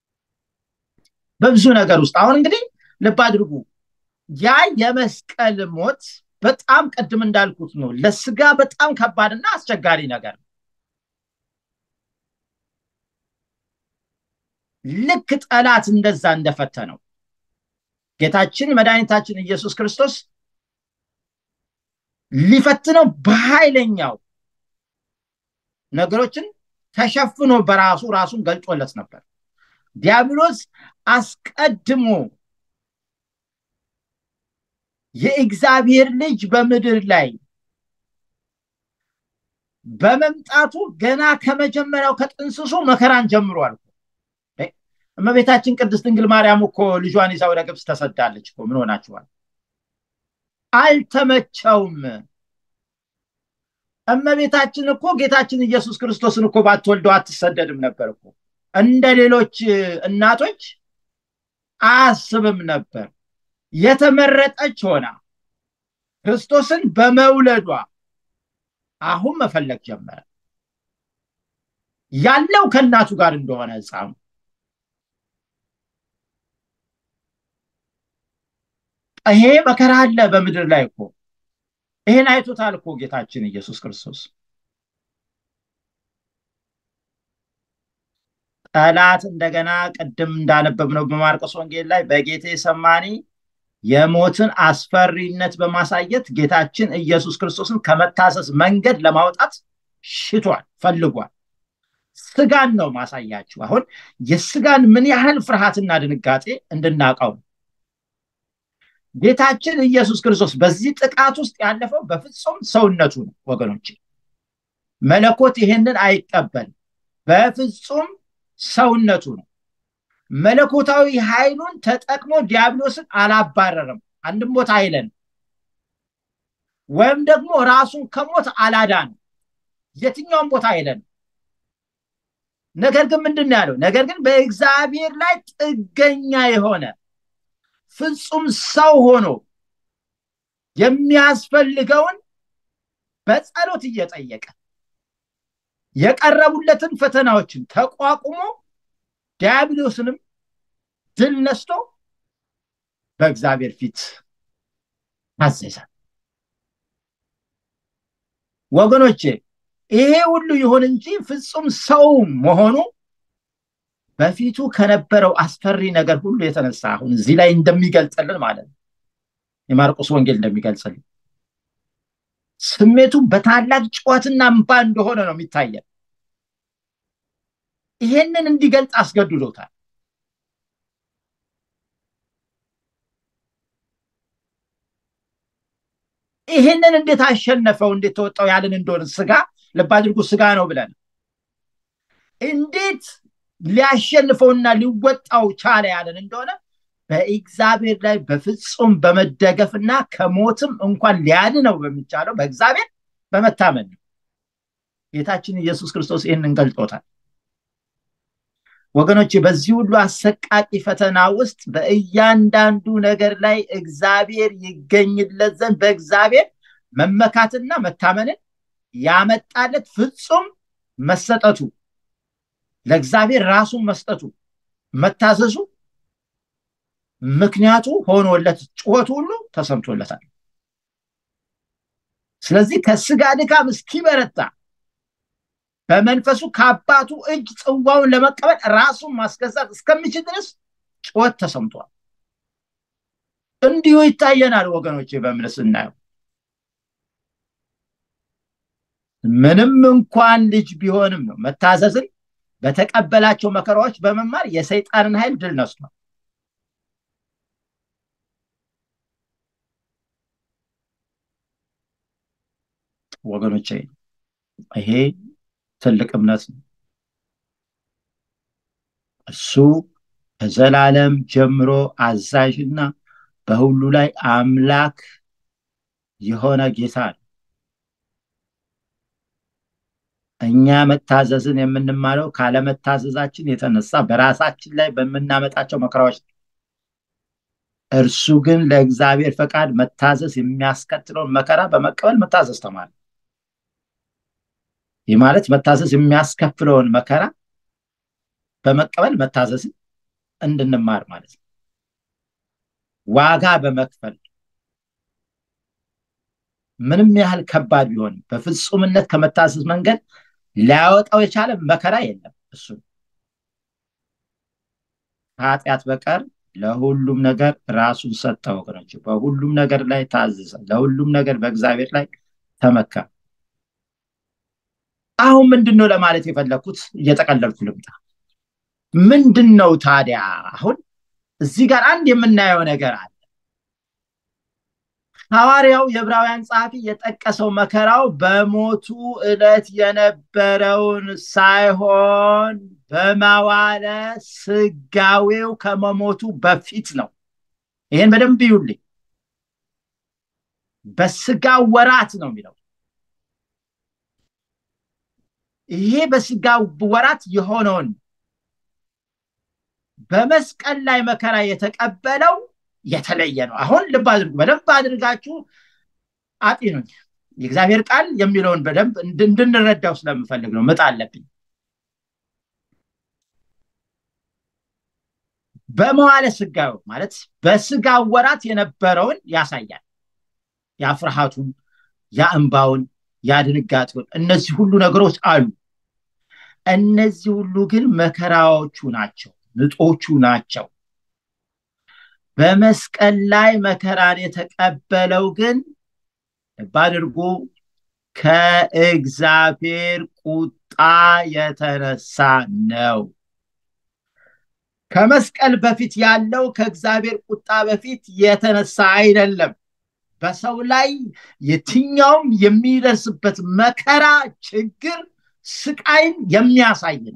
በብዙ ነገር ውስጥ አሁን እንግዲህ ልብ አድርጉ፣ ያ የመስቀል ሞት በጣም ቀድም እንዳልኩት ነው ለስጋ በጣም ከባድና አስቸጋሪ ነገር ነው። ልክ ጠላት እንደዛ እንደፈተነው ጌታችን መድኃኒታችን ኢየሱስ ክርስቶስ ሊፈትነው በኃይለኛው ነገሮችን ተሸፍኖ በራሱ ራሱን ገልጦለት ነበር። ዲያብሎስ አስቀድሞ የእግዚአብሔር ልጅ በምድር ላይ በመምጣቱ ገና ከመጀመሪያው ከጥንስሱ መከራን ጀምሯል። እመቤታችን ቅድስት ድንግል ማርያም እኮ ልጇን ይዛ ወደ ግብጽ ተሰዳለች እኮ። ምን ሆናችኋል? አልተመቸውም። እመቤታችን እኮ ጌታችን ኢየሱስ ክርስቶስን እኮ ባትወልደው አትሰደድም ነበር እኮ። እንደ ሌሎች እናቶች አያስብም ነበር። የተመረጠች ሆና ክርስቶስን በመውለዷ አሁን መፈለግ ጀመረ። ያለው ከእናቱ ጋር እንደሆነ ሕፃኑ ይሄ መከራ አለ በምድር ላይ እኮ። ይሄን አይቶታል እኮ ጌታችን ኢየሱስ ክርስቶስ። ጠላት እንደገና ቀደም እንዳነበብነው በማርቆስ ወንጌል ላይ በጌቴ ሰማኒ የሞትን አስፈሪነት በማሳየት ጌታችን ኢየሱስ ክርስቶስን ከመታሰስ መንገድ ለማውጣት ሽቷል፣ ፈልጓል። ስጋን ነው ማሳያችሁ። አሁን የስጋን ምን ያህል ፍርሃትና ድንጋጤ እንድናቀው ጌታችን ኢየሱስ ክርስቶስ በዚህ ጥቃት ውስጥ ያለፈው በፍጹም ሰውነቱ ነው ወገኖች። መለኮት ይሄንን አይቀበል፣ በፍጹም ሰውነቱ ነው። መለኮታዊ ኃይሉን ተጠቅሞ ዲያብሎስን አላባረረም። አንድም ቦታ አይለን ወይም ደግሞ ራሱን ከሞት አላዳን፣ የትኛውም ቦታ አይለን። ነገር ግን ምንድነው ያለው? ነገር ግን በእግዚአብሔር ላይ ጥገኛ የሆነ ፍጹም ሰው ሆኖ የሚያስፈልገውን በጸሎት እየጠየቀ የቀረቡለትን ፈተናዎችን ተቋቁሞ ዲያብሎስንም ድል ነስቶ በእግዚአብሔር ፊት ታዘዘ። ወገኖቼ ይሄ ሁሉ ይሁን እንጂ ፍጹም ሰው መሆኑ በፊቱ ከነበረው አስፈሪ ነገር ሁሉ የተነሳ አሁን እዚህ ላይ እንደሚገልጽልን ማለት ነው፣ የማርቆስ ወንጌል እንደሚገልጽልን ስሜቱ በታላቅ ጩኸትና እንባ እንደሆነ ነው የሚታየው። ይሄንን እንዲገልጽ አስገድዶታል። ይሄንን እንዴት አሸነፈው እንዴት ተወጣው ያለን እንደሆነ ስጋ ልብ አድርጉ ስጋ ነው ብለን እንዴት ሊያሸንፈውና ሊወጣው ቻለ ያለን እንደሆነ በእግዚአብሔር ላይ በፍጹም በመደገፍና ከሞትም እንኳን ሊያድነው በሚቻለው በእግዚአብሔር በመታመን ነው። ጌታችን ኢየሱስ ክርስቶስ ይህንን ገልጦታል። ወገኖቼ በዚህ ሁሉ አሰቃቂ ፈተና ውስጥ በእያንዳንዱ ነገር ላይ እግዚአብሔር ይገኝለት ዘንድ በእግዚአብሔር መመካትና መታመንን ያመጣለት ፍጹም መሰጠቱ ለእግዚአብሔር ራሱን መስጠቱ መታዘዙ ምክንያቱ ሆኖለት ጩኸቱ ሁሉ ተሰምቶለታል። ስለዚህ ከስጋ ድካም እስኪበረታ በመንፈሱ ከአባቱ እጅ ጽዋውን ለመቀበል ራሱን ማስገዛት እስከሚችል ድረስ ጩኸት ተሰምቷል። እንዲሁ ይታየናል ወገኖቼ በእምነት ስናየው። ምንም እንኳን ልጅ ቢሆንም ነው መታዘዝን በተቀበላቸው መከራዎች በመማር የሰይጣንን ኃይል ድል ነስቷል። ወገኖቼ ይሄ ትልቅ እምነት ነው። እሱ ከዘላለም ጀምሮ አዛዥና በሁሉ ላይ አምላክ የሆነ ጌታ ነው። እኛ መታዘዝን የምንማረው ካለመታዘዛችን የተነሳ በራሳችን ላይ በመናመጣቸው መከራዎች ነው። እርሱ ግን ለእግዚአብሔር ፈቃድ መታዘዝ የሚያስከትለውን መከራ በመቀበል መታዘዝ ተማረ። ይህ ማለት መታዘዝ የሚያስከፍለውን መከራ በመቀበል መታዘዝ እንድንማር ማለት ነው። ዋጋ በመክፈል ምንም ያህል ከባድ ቢሆን በፍጹምነት ከመታዘዝ መንገድ ሊያወጣው የቻለ መከራ የለም። እሱ ኃጢአት በቀር ለሁሉም ነገር ራሱን ሰጠ። ወገኖች በሁሉም ነገር ላይ ታዘዘ። ለሁሉም ነገር በእግዚአብሔር ላይ ተመካ። አሁን ምንድነው ለማለት የፈለኩት እየተቀለልኩ ልምጣ። ምንድነው ታዲያ አሁን እዚህ ጋር አንድ የምናየው ነገር አለ። ሐዋርያው የዕብራውያን ጸሐፊ የጠቀሰው መከራው በሞቱ ዕለት የነበረውን ሳይሆን በማዋለ ስጋዌው ከመሞቱ በፊት ነው። ይሄን በደንብ ይዩልኝ። በስጋ ወራት ነው የሚለው። ይሄ በስጋ ወራት የሆነውን በመስቀል ላይ መከራ የተቀበለው የተለየ ነው። አሁን ልብ አድርጉ፣ በደንብ አድርጋችሁ አጥኑኝ። የእግዚአብሔር ቃል የሚለውን በደንብ እንድንረዳው ስለምፈልግ ነው። መጣ አለብኝ። በመዋለ ስጋው ማለት በስጋ ወራት የነበረውን ያሳያል። ያፍርሃቱን፣ ያእንባውን፣ ያድንጋጤውን እነዚህ ሁሉ ነገሮች አሉ። እነዚህ ሁሉ ግን መከራዎቹ ናቸው፣ ምጦቹ ናቸው። በመስቀል ላይ መከራን የተቀበለው ግን ባድርጉ ከእግዚአብሔር ቁጣ የተነሳ ነው። ከመስቀል በፊት ያለው ከእግዚአብሔር ቁጣ በፊት የተነሳ አይደለም። በሰው ላይ የትኛውም የሚደርስበት መከራ፣ ችግር፣ ስቃይን የሚያሳይ ነው።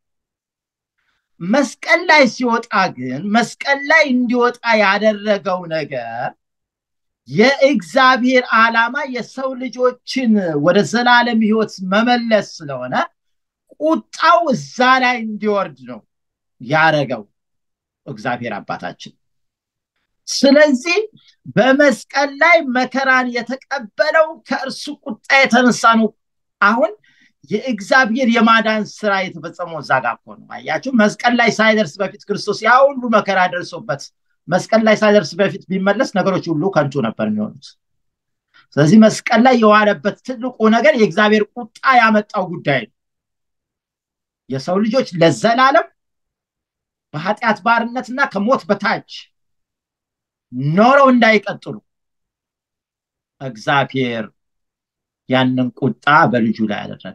መስቀል ላይ ሲወጣ ግን መስቀል ላይ እንዲወጣ ያደረገው ነገር የእግዚአብሔር ዓላማ የሰው ልጆችን ወደ ዘላለም ሕይወት መመለስ ስለሆነ ቁጣው እዛ ላይ እንዲወርድ ነው ያረገው እግዚአብሔር አባታችን። ስለዚህ በመስቀል ላይ መከራን የተቀበለው ከእርሱ ቁጣ የተነሳ ነው። አሁን የእግዚአብሔር የማዳን ስራ የተፈጸመው እዛ ጋር እኮ ነው። አያችሁ፣ መስቀል ላይ ሳይደርስ በፊት ክርስቶስ ያ ሁሉ መከራ ደርሶበት መስቀል ላይ ሳይደርስ በፊት ቢመለስ ነገሮች ሁሉ ከንቱ ነበር የሚሆኑት። ስለዚህ መስቀል ላይ የዋለበት ትልቁ ነገር የእግዚአብሔር ቁጣ ያመጣው ጉዳይ ነው። የሰው ልጆች ለዘላለም በኃጢአት ባርነትና ከሞት በታች ኖረው እንዳይቀጥሉ እግዚአብሔር ያንን ቁጣ በልጁ ላይ አደረገ።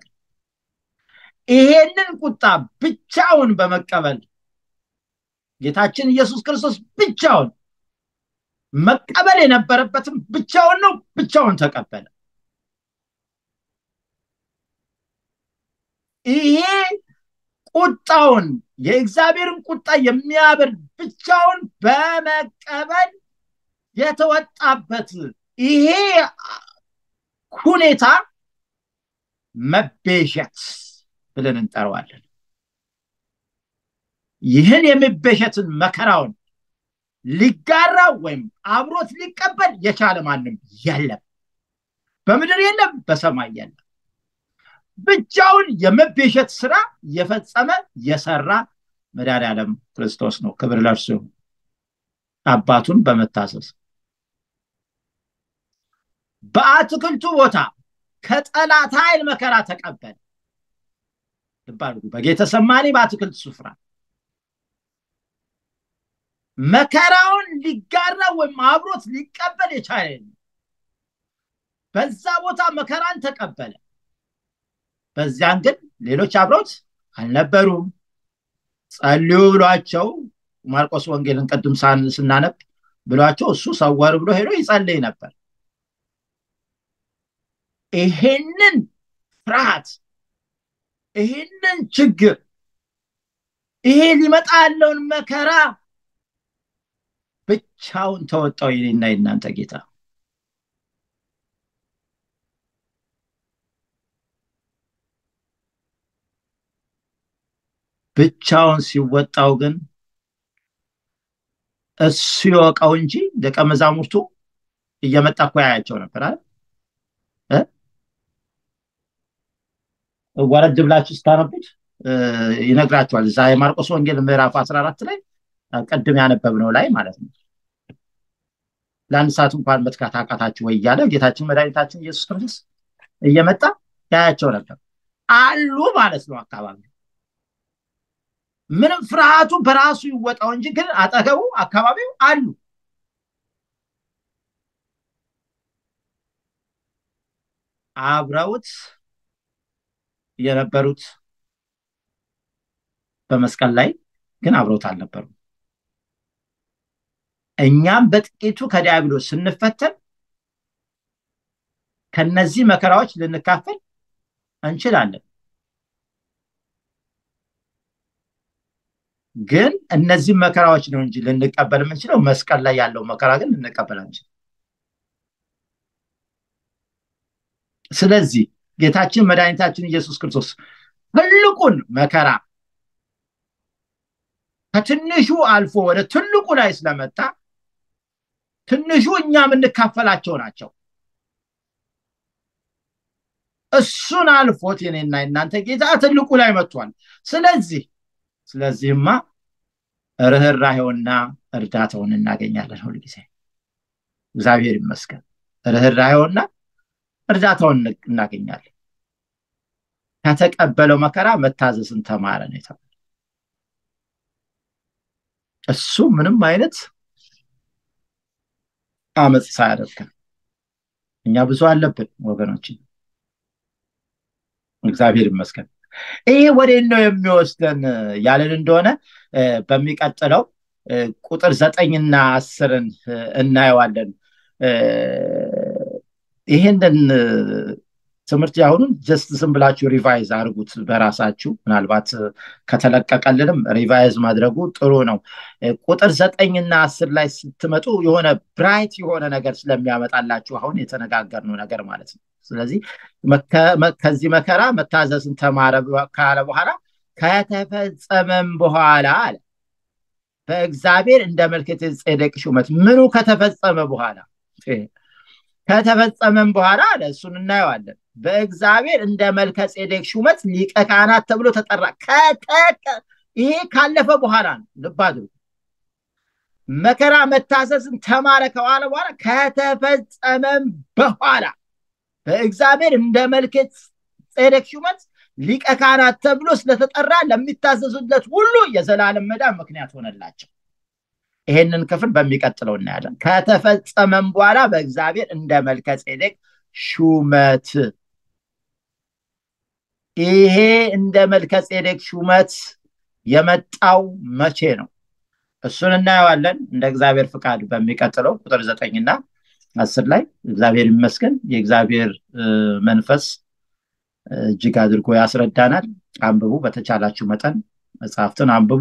ይሄንን ቁጣ ብቻውን በመቀበል ጌታችን ኢየሱስ ክርስቶስ ብቻውን መቀበል የነበረበትም ብቻውን ነው ብቻውን ተቀበለ ይሄ ቁጣውን የእግዚአብሔርን ቁጣ የሚያበርድ ብቻውን በመቀበል የተወጣበት ይሄ ሁኔታ መቤዠት ብለን እንጠራዋለን ይህን የመቤዠትን መከራውን ሊጋራ ወይም አብሮት ሊቀበል የቻለ ማንም የለም በምድር የለም በሰማይ የለም ብቻውን የመቤዠት ስራ የፈጸመ የሰራ መድኃኒዓለም ክርስቶስ ነው ክብር ለእርሱ አባቱን በመታዘዝ በአትክልቱ ቦታ ከጠላት ኃይል መከራ ተቀበለ ልባሉ በጌተሰማኒ በአትክልቱ ስፍራ መከራውን ሊጋራ ወይም አብሮት ሊቀበል የቻለ በዛ ቦታ መከራን ተቀበለ በዚያን ግን ሌሎች አብሮት አልነበሩም ጸልዩ ብሏቸው ማርቆስ ወንጌልን ቀድም ስናነብ ብሏቸው እሱ ሰወር ብሎ ሄዶ ይጸልይ ነበር ይሄንን ፍርሃት ይሄንን ችግር ይሄ ሊመጣ ያለውን መከራ ብቻውን ተወጣው የኔና የናንተ ጌታ ብቻውን ሲወጣው ግን እሱ ይወቀው እንጂ ደቀ መዛሙርቱ እየመጣ እኮ ያያቸው ነበር አይደል እ ወረድ ብላችሁ ስታነቡት ይነግራችኋል እዛ የማርቆስ ወንጌል ምዕራፍ አስራ አራት ላይ ቀድም ያነበብነው ላይ ማለት ነው ለአንድ ሰዓት እንኳን መትካት አቃታችሁ ወይ ያለ ጌታችን መድኃኒታችን ኢየሱስ ክርስቶስ እየመጣ ያያቸው ነበር አሉ ማለት ነው አካባቢ ምንም ፍርሃቱ በራሱ ይወጣው እንጂ ግን አጠገቡ አካባቢው አሉ አብረውት የነበሩት በመስቀል ላይ ግን አብረውት አልነበሩም እኛም በጥቂቱ ከዲያብሎስ ስንፈተን ከነዚህ መከራዎች ልንካፈል እንችላለን ግን እነዚህ መከራዎች ነው እንጂ ልንቀበል የምንችለው መስቀል ላይ ያለው መከራ ግን ልንቀበል አንችልም ስለዚህ ጌታችን መድኃኒታችን ኢየሱስ ክርስቶስ ትልቁን መከራ ከትንሹ አልፎ ወደ ትልቁ ላይ ስለመጣ ትንሹ እኛም እንካፈላቸው ናቸው እሱን አልፎት የኔና እናንተ ጌታ ትልቁ ላይ መጥቷል ስለዚህ ስለዚህማ ርህራሄውና እርዳታውን እናገኛለን ሁሉ ጊዜ እግዚአብሔር ይመስገን ርህራሄውና እርዳታውን እናገኛለን ከተቀበለው መከራ መታዘዝን ተማረ ነው ተባለ እሱ ምንም አይነት አመጽ ሳያደርግ እኛ ብዙ አለብን ወገኖች እግዚአብሔር ይመስገን ይሄ ወዴት ነው የሚወስደን ያለን እንደሆነ በሚቀጥለው ቁጥር ዘጠኝ እና አስር እናየዋለን ይሄንን ትምህርት ያሁኑን ጀስት ዝም ብላችሁ ሪቫይዝ አድርጉት በራሳችሁ ምናልባት ከተለቀቀልንም ሪቫይዝ ማድረጉ ጥሩ ነው ቁጥር ዘጠኝ እና አስር ላይ ስትመጡ የሆነ ብራይት የሆነ ነገር ስለሚያመጣላችሁ አሁን የተነጋገርነው ነገር ማለት ነው ስለዚህ ከዚህ መከራ መታዘዝን ተማረ ካለ በኋላ ከተፈጸመም በኋላ አለ በእግዚአብሔር እንደ መልከ ጼዴቅ ሹመት ምኑ ከተፈጸመ በኋላ ከተፈጸመም በኋላ አለ እሱን እናየዋለን በእግዚአብሔር እንደ መልከ ጼዴቅ ሹመት ሊቀ ካህናት ተብሎ ተጠራ ከተቀ ይሄ ካለፈ በኋላ ነው ልባዱ መከራ መታዘዝን ተማረ ከዋለ በኋላ ከተፈጸመም በኋላ በእግዚአብሔር እንደ መልከ ጼዴቅ ሹመት ሊቀ ካህናት ተብሎ ስለተጠራ ለሚታዘዙለት ሁሉ የዘላለም መዳን ምክንያት ሆነላቸው ይሄንን ክፍል በሚቀጥለው እናያለን ከተፈጸመም በኋላ በእግዚአብሔር እንደ መልከ ጼዴቅ ሹመት ይሄ እንደ መልከ ጼዴቅ ሹመት የመጣው መቼ ነው እሱን እናየዋለን እንደ እግዚአብሔር ፍቃድ በሚቀጥለው ቁጥር ዘጠኝ እና አስር ላይ። እግዚአብሔር ይመስገን የእግዚአብሔር መንፈስ እጅግ አድርጎ ያስረዳናል። አንብቡ፣ በተቻላችሁ መጠን መጽሐፍትን አንብቡ።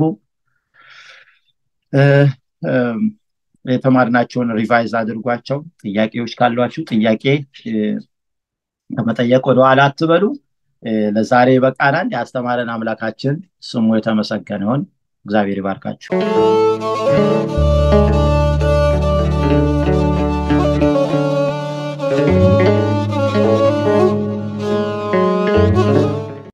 የተማርናቸውን ሪቫይዝ አድርጓቸው። ጥያቄዎች ካሏችሁ ጥያቄ ከመጠየቅ ወደኋላ አትበሉ። ለዛሬ በቃናል። ያስተማረን አምላካችን ስሙ የተመሰገነ ይሁን። እግዚአብሔር ይባርካችሁ።